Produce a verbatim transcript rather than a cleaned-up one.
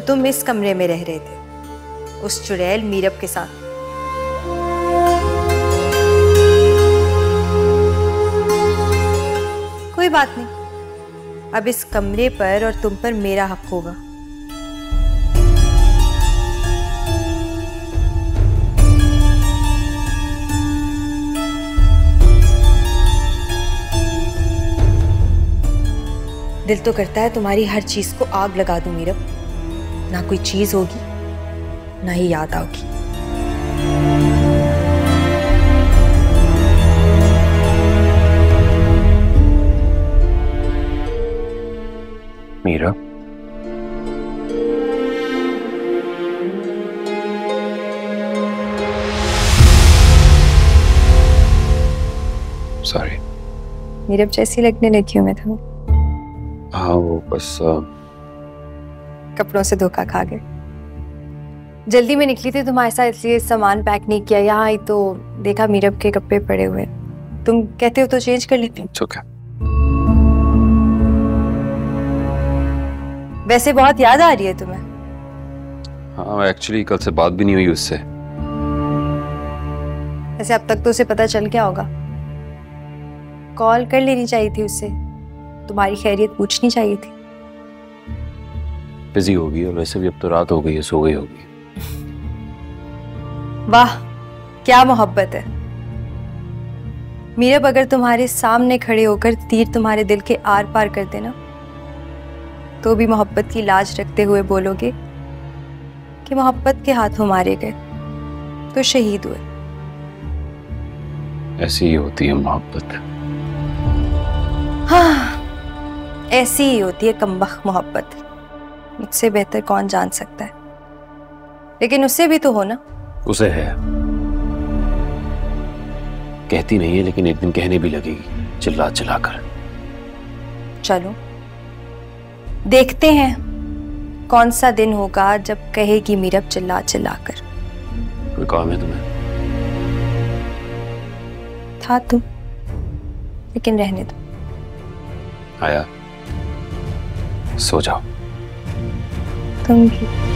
तुम इस कमरे में रह रहे थे उस चुड़ैल मीरब के साथ। कोई बात नहीं, अब इस कमरे पर और तुम पर मेरा हक होगा। दिल तो करता है तुम्हारी हर चीज को आग लगा दूं मीरब, ना कोई चीज होगी ना ही याद आओगी। मीरा, सॉरी। मीरब जैसी लगने लगी हूँ मैं तुम्हें। हाँ वो बस आ... कपड़ों से धोखा खा गए। जल्दी में निकली थी तुम्हारे साथ, इसलिए सामान पैक नहीं किया। यहाँ आई तो देखा मीरब के कपड़े पड़े हुए। तुम कहते हो तो चेंज कर लेती हूँ। okay. वैसे बहुत याद आ रही है तुम्हें। हाँ एक्चुअली कल से बात भी नहीं हुई उससे। वैसे अब तक तो उसे पता चल गया होगा। कॉल कर लेनी चाहिए थी उससे, तुम्हारी खैरियत पूछनी चाहिए थी। बिजी होगी और वैसे भी अब तो रात हो गई है, सो गई होगी। वाह क्या मोहब्बत है मीरब। अगर तुम्हारे सामने खड़े होकर तीर तुम्हारे दिल के आर पार कर देना तो भी मोहब्बत की लाज रखते हुए बोलोगे कि मोहब्बत के हाथों मारे गए तो शहीद हुए। ऐसी ही होती है मोहब्बत। हाँ ऐसी ही होती है कमबख्त मोहब्बत। मुझसे बेहतर कौन जान सकता है, लेकिन उससे भी तो हो ना। उसे है, कहती नहीं है लेकिन एक दिन कहने भी लगेगी चिल्ला चिल्ला कर। चलो देखते हैं कौन सा दिन होगा जब कहेगी मीरब चिल्ला चिल्ला कर। कोई काम है तुम्हें? था तुम, लेकिन रहने दो। आया, सो जाओ। तुम भी।